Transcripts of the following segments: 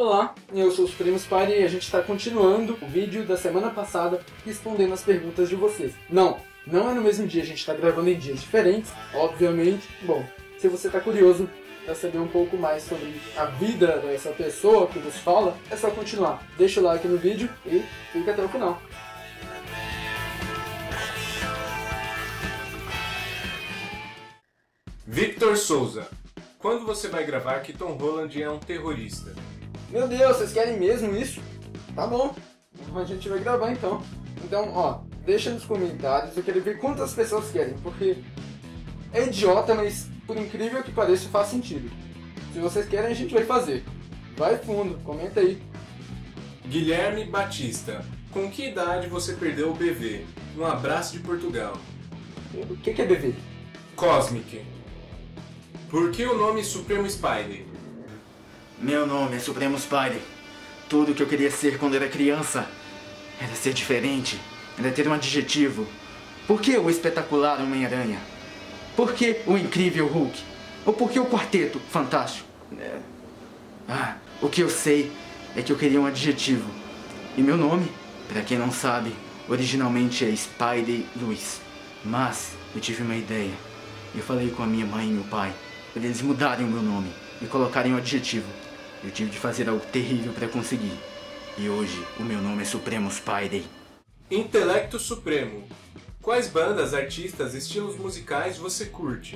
Olá, eu sou o Supremo Spider e a gente está continuando o vídeo da semana passada respondendo as perguntas de vocês. Não é no mesmo dia, a gente está gravando em dias diferentes, obviamente. Bom, se você está curioso para saber um pouco mais sobre a vida dessa pessoa que nos fala, é só continuar. Deixa o like no vídeo e fica até o final. Victor Souza, quando você vai gravar que Tom Holland é um terrorista? Meu Deus, vocês querem mesmo isso? Tá bom, a gente vai gravar então. Então, ó, deixa nos comentários, eu quero ver quantas pessoas querem, porque é idiota, mas por incrível que pareça faz sentido. Se vocês querem, a gente vai fazer. Vai fundo, comenta aí. Guilherme Batista, com que idade você perdeu o BV? Um abraço de Portugal. O que é BV? Cosmic. Por que o nome Supremo Spider? Meu nome é Supremo Spider. Tudo que eu queria ser quando era criança era ser diferente, era ter um adjetivo. Por que o espetacular Homem-Aranha? Por que o incrível Hulk? Ou por que o quarteto fantástico? O que eu sei é que eu queria um adjetivo. E meu nome, para quem não sabe, originalmente é Spider Luiz. Mas eu tive uma ideia. Eu falei com a minha mãe e meu pai para eles mudarem o meu nome e colocarem um adjetivo. Eu tive de fazer algo terrível para conseguir. E hoje o meu nome é Supremo Spider. Intelecto Supremo. Quais bandas, artistas, estilos musicais você curte?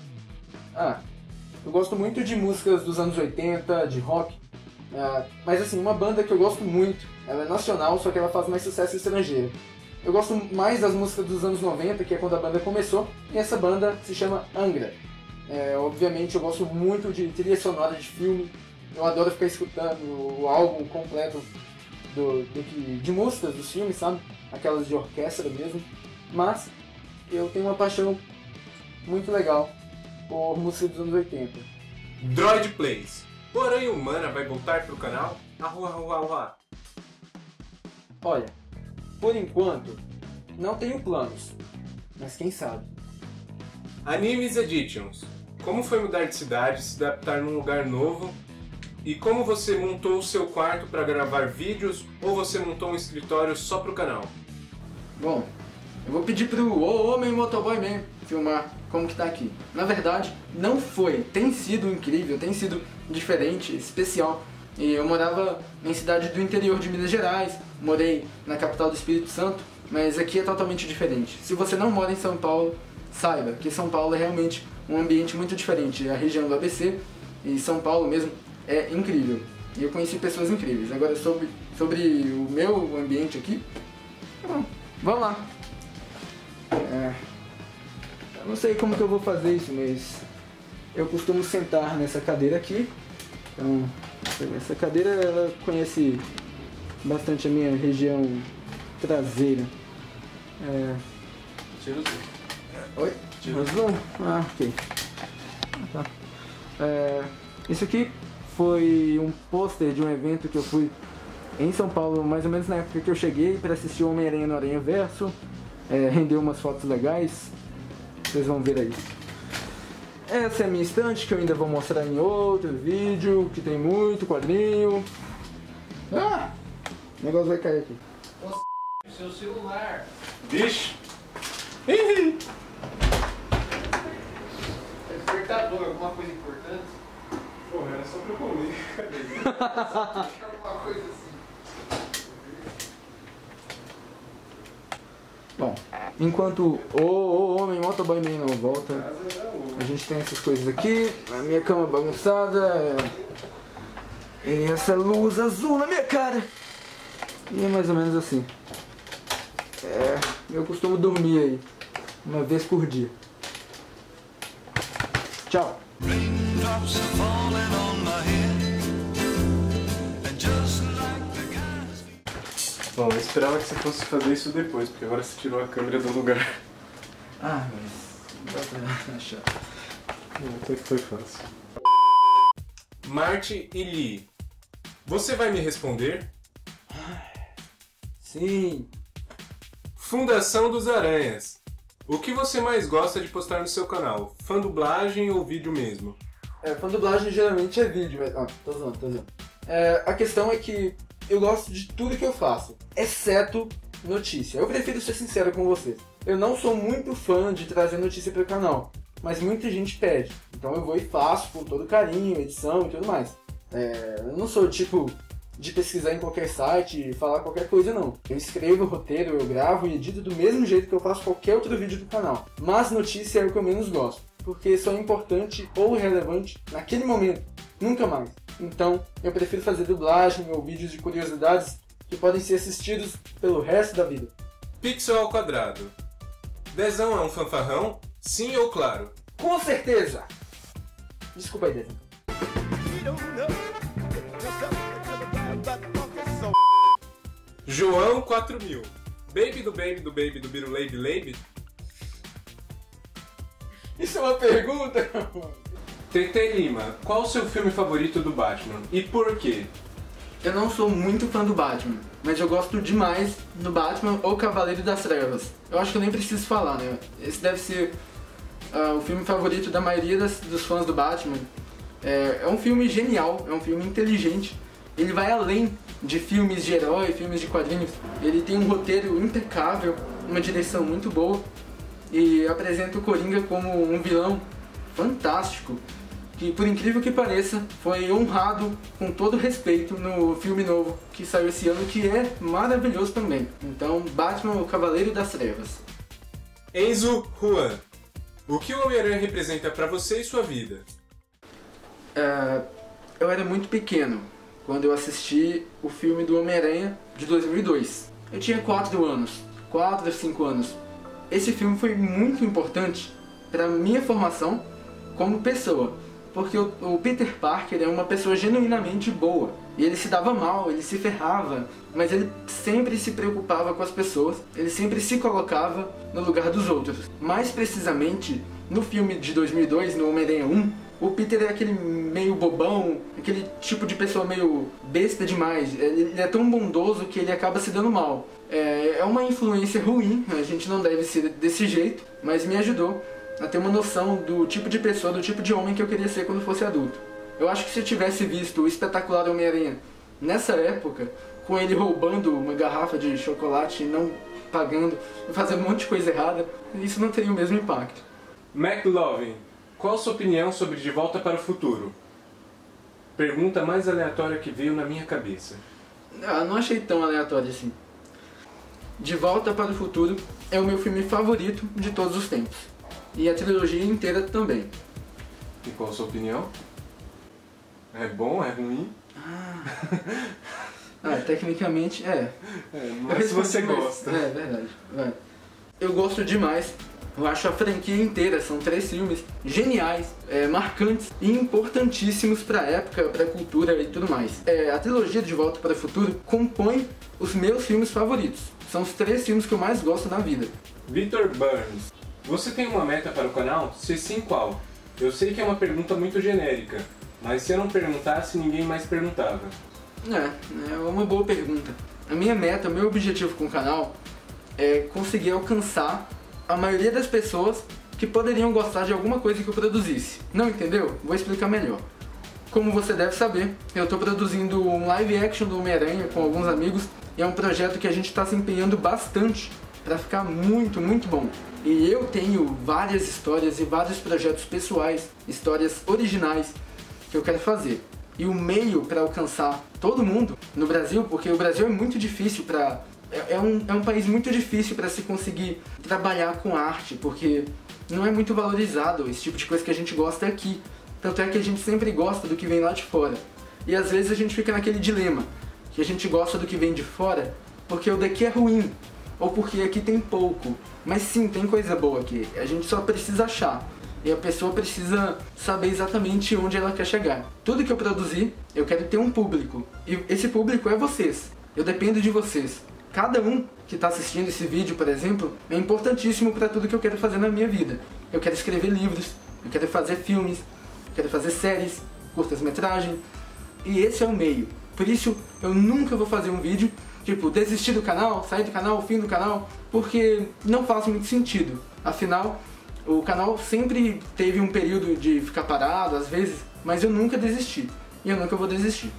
Eu gosto muito de músicas dos anos 80, de rock. Mas assim, uma banda que eu gosto muito, ela é nacional, só que ela faz mais sucesso estrangeiro. Eu gosto mais das músicas dos anos 90, que é quando a banda começou, e essa banda se chama Angra. Obviamente eu gosto muito de trilha sonora de filme, eu adoro ficar escutando o álbum completo de músicas dos filmes, sabe? Aquelas de orquestra mesmo. Mas eu tenho uma paixão muito legal por música dos anos 80. Droid Plays. O Aranha Humana vai voltar pro canal? Ahua. Olha, por enquanto, não tenho planos, mas quem sabe. Animes Editions. Como foi mudar de cidade, se adaptar num lugar novo? E como você montou o seu quarto para gravar vídeos ou você montou um escritório só pro canal? Bom, eu vou pedir pro Homem Motoboy Man filmar como que tá aqui. Na verdade, não foi. Tem sido incrível, tem sido diferente, especial. E eu morava em cidade do interior de Minas Gerais, morei na capital do Espírito Santo, mas aqui é totalmente diferente. Se você não mora em São Paulo, saiba que São Paulo é realmente um ambiente muito diferente. A região do ABC e São Paulo mesmo é incrível. E eu conheci pessoas incríveis. Agora sobre o meu ambiente aqui, vamos lá. Eu não sei como que eu vou fazer isso, mas eu costumo sentar nessa cadeira aqui. Então, essa cadeira ela conhece bastante a minha região traseira. Tira o zoom. Oi? Tira o zoom? Ok. Tá. Isso aqui foi um pôster de um evento que eu fui em São Paulo, mais ou menos na época que eu cheguei para assistir o Homem-Aranha no Aranha Verso. Rendeu umas fotos legais. Vocês vão ver aí. Essa é a minha estante que eu ainda vou mostrar em outro vídeo, que tem muito quadrinho. O negócio vai cair aqui. Seu celular. Vixe! É despertador, alguma coisa importante? Porra, era só pra comer. Alguma coisa assim. Bom, enquanto o Homem Motoboy Man não volta, a gente tem essas coisas aqui, a minha cama bagunçada, e essa luz azul na minha cara. E é mais ou menos assim. Eu costumo dormir aí, uma vez por dia. Tchau. Bom, eu esperava que você fosse fazer isso depois, porque agora você tirou a câmera do lugar. Mas dá pra achar. Foi fácil. Marte e Lee. Você vai me responder? Sim. Fundação dos Aranhas. O que você mais gosta de postar no seu canal? Fandublagem ou vídeo mesmo? Fandublagem geralmente é vídeo, mas... tô zoando. A questão é que eu gosto de tudo que eu faço, exceto notícia. Eu prefiro ser sincero com vocês. Eu não sou muito fã de trazer notícia para o canal, mas muita gente pede. Então eu vou e faço com todo carinho, edição e tudo mais. Eu não sou o tipo de pesquisar em qualquer site e falar qualquer coisa, não. Eu escrevo o roteiro, eu gravo e edito do mesmo jeito que eu faço qualquer outro vídeo do canal. Mas notícia é o que eu menos gosto, porque só é importante ou relevante naquele momento, nunca mais. Então eu prefiro fazer dublagem ou vídeos de curiosidades que podem ser assistidos pelo resto da vida. Pixel ao quadrado. Dezão é um fanfarrão? Sim ou claro? Com certeza! Desculpa aí, Dezão. João 4000. Baby do baby do baby do Biruleibe Leibe? Isso é uma pergunta? TT Lima, qual o seu filme favorito do Batman e por quê? Eu não sou muito fã do Batman, mas eu gosto demais do Batman ou Cavaleiro das Trevas. Eu acho que eu nem preciso falar, né? Esse deve ser o filme favorito da maioria dos fãs do Batman. É um filme genial, é um filme inteligente. Ele vai além de filmes de herói, filmes de quadrinhos. Ele tem um roteiro impecável, uma direção muito boa e apresenta o Coringa como um vilão fantástico, que por incrível que pareça foi honrado com todo respeito no filme novo que saiu esse ano, que é maravilhoso também. Então, Batman, o Cavaleiro das Trevas. Enzo Juan, o que o Homem-Aranha representa pra você e sua vida? Eu era muito pequeno quando eu assisti o filme do Homem-Aranha de 2002. Eu tinha 4 anos, 4 ou 5 anos. Esse filme foi muito importante para minha formação como pessoa, porque o Peter Parker é uma pessoa genuinamente boa. E ele se dava mal, ele se ferrava, mas ele sempre se preocupava com as pessoas, ele sempre se colocava no lugar dos outros. Mais precisamente, no filme de 2002, no Homem-Aranha 1, o Peter é aquele meio bobão, aquele tipo de pessoa meio besta demais. Ele é tão bondoso que ele acaba se dando mal. É uma influência ruim, a gente não deve ser desse jeito, mas me ajudou a ter uma noção do tipo de pessoa, do tipo de homem que eu queria ser quando fosse adulto. Eu acho que se eu tivesse visto o espetacular Homem-Aranha nessa época, com ele roubando uma garrafa de chocolate e não pagando, e fazendo um monte de coisa errada, isso não teria o mesmo impacto. McLovin, qual a sua opinião sobre De Volta para o Futuro? Pergunta mais aleatória que veio na minha cabeça. Não achei tão aleatório assim. De Volta para o Futuro é o meu filme favorito de todos os tempos. E a trilogia inteira também. E qual a sua opinião? É bom? É ruim? Tecnicamente Mas se você gosta. É verdade. Vai. Eu gosto demais. Eu acho a franquia inteira, são 3 filmes geniais, marcantes e importantíssimos para a época, para a cultura e tudo mais. A trilogia de Volta para o Futuro compõe os meus filmes favoritos. São os 3 filmes que eu mais gosto na vida. Victor Burns, você tem uma meta para o canal? Se sim, qual? Eu sei que é uma pergunta muito genérica, mas se eu não perguntasse, ninguém mais perguntava. É uma boa pergunta. A minha meta, o meu objetivo com o canal é conseguir alcançar a maioria das pessoas que poderiam gostar de alguma coisa que eu produzisse. Não entendeu? Vou explicar melhor. Como você deve saber, eu estou produzindo um live action do Homem-Aranha com alguns amigos e é um projeto que a gente está se empenhando bastante para ficar muito, muito bom. E eu tenho várias histórias e vários projetos pessoais, histórias originais que eu quero fazer. E o meio para alcançar todo mundo no Brasil, porque o Brasil é muito difícil para... É um país muito difícil para se conseguir trabalhar com arte, porque não é muito valorizado esse tipo de coisa que a gente gosta aqui. Tanto é que a gente sempre gosta do que vem lá de fora. E às vezes a gente fica naquele dilema, que a gente gosta do que vem de fora porque o daqui é ruim, ou porque aqui tem pouco. Mas sim, tem coisa boa aqui, a gente só precisa achar. E a pessoa precisa saber exatamente onde ela quer chegar. Tudo que eu produzir, eu quero ter um público. E esse público é vocês. Eu dependo de vocês. Cada um que está assistindo esse vídeo, por exemplo, é importantíssimo para tudo que eu quero fazer na minha vida. Eu quero escrever livros, eu quero fazer filmes, eu quero fazer séries, curtas-metragens. E esse é o meio. Por isso, eu nunca vou fazer um vídeo, tipo, desistir do canal, sair do canal, fim do canal, porque não faz muito sentido. Afinal, o canal sempre teve um período de ficar parado, às vezes, mas eu nunca desisti. E eu nunca vou desistir.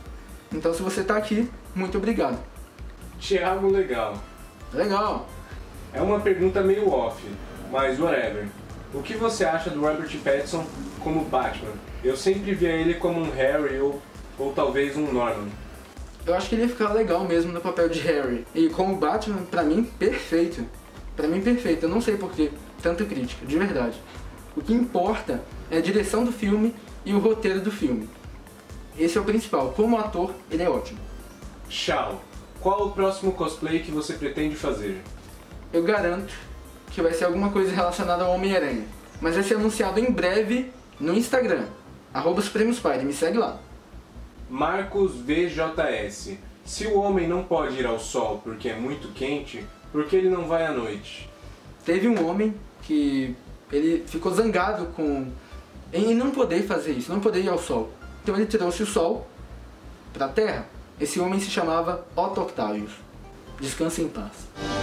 Então se você tá aqui, muito obrigado. Thiago Legal. Legal. É uma pergunta meio off, mas whatever. O que você acha do Robert Pattinson como Batman? Eu sempre via ele como um Harry ou talvez um Norman. Eu acho que ele ia ficar legal mesmo no papel de Harry. E como Batman, pra mim, perfeito. Pra mim, perfeito. Eu não sei por que tanta crítica, de verdade. O que importa é a direção do filme e o roteiro do filme. Esse é o principal. Como ator, ele é ótimo. Tchau. Qual o próximo cosplay que você pretende fazer? Eu garanto que vai ser alguma coisa relacionada ao Homem-Aranha. Mas vai ser anunciado em breve no Instagram. @SupremosPyre, me segue lá. Marcos VJS. Se o homem não pode ir ao sol porque é muito quente, por que ele não vai à noite? Teve um homem que ele ficou zangado em não poder fazer isso, não poder ir ao sol. Então ele trouxe o sol para a Terra. Esse homem se chamava Otto Octavius. Descanse em paz.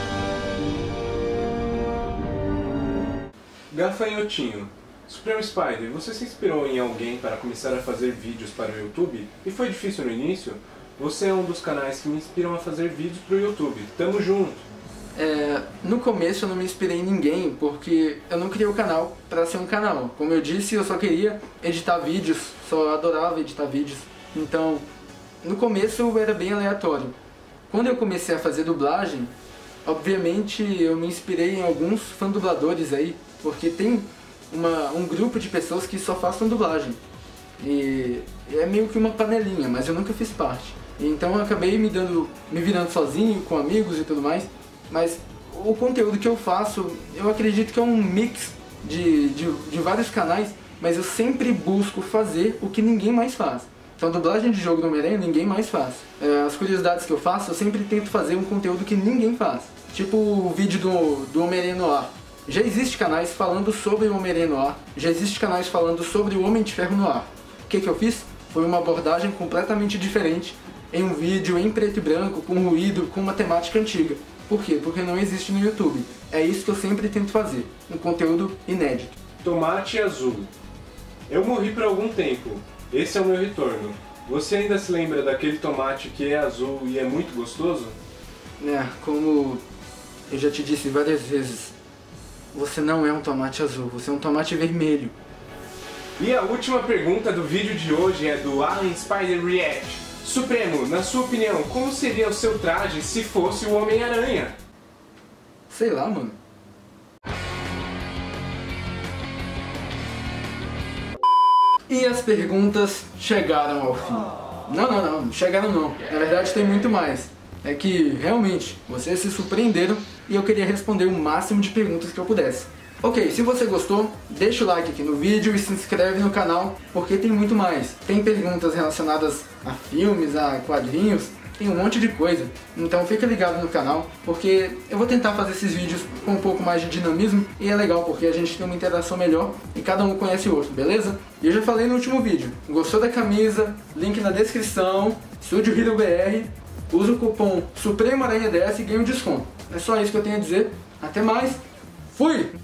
Gafanhotinho. Supremo Spider, você se inspirou em alguém para começar a fazer vídeos para o YouTube? E foi difícil no início? Você é um dos canais que me inspiram a fazer vídeos para o YouTube. Tamo junto! No começo eu não me inspirei em ninguém, porque eu não criei o canal para ser um canal. Como eu disse, eu só queria editar vídeos, só adorava editar vídeos. Então, no começo eu era bem aleatório. Quando eu comecei a fazer dublagem, obviamente eu me inspirei em alguns fã-dubladores aí, porque tem um grupo de pessoas que só façam dublagem. E é meio que uma panelinha, mas eu nunca fiz parte. Então eu acabei me virando sozinho, com amigos e tudo mais. Mas o conteúdo que eu faço, eu acredito que é um mix de vários canais, mas eu sempre busco fazer o que ninguém mais faz. Então dublagem de jogo do Homem-Aranha ninguém mais faz. As curiosidades que eu faço, eu sempre tento fazer um conteúdo que ninguém faz. Tipo o vídeo do Homem-Aranha no ar. Já existe canais falando sobre o Homem-Aranha no ar, já existe canais falando sobre o Homem de Ferro no ar. O que eu fiz? Foi uma abordagem completamente diferente em um vídeo em preto e branco, com ruído, com uma temática antiga. Por quê? Porque não existe no YouTube. É isso que eu sempre tento fazer, um conteúdo inédito. Tomate azul. Eu morri por algum tempo. Esse é o meu retorno. Você ainda se lembra daquele tomate que é azul e é muito gostoso? Como eu já te disse várias vezes, você não é um tomate azul, você é um tomate vermelho. E a última pergunta do vídeo de hoje é do Alan Spider React. Supremo, na sua opinião, como seria o seu traje se fosse o Homem-Aranha? Sei lá, mano. E as perguntas chegaram ao fim. Não, chegaram não. Na verdade tem muito mais. É que, realmente, vocês se surpreenderam e eu queria responder o máximo de perguntas que eu pudesse. Ok, se você gostou, deixa o like aqui no vídeo e se inscreve no canal, porque tem muito mais. Tem perguntas relacionadas a filmes, a quadrinhos, tem um monte de coisa. Então fica ligado no canal, porque eu vou tentar fazer esses vídeos com um pouco mais de dinamismo e é legal porque a gente tem uma interação melhor e cada um conhece o outro, beleza? E eu já falei no último vídeo, gostou da camisa, link na descrição, Estúdio Hero BR, usa o cupom SupremoAranha10 e ganha um desconto. É só isso que eu tenho a dizer, até mais, fui!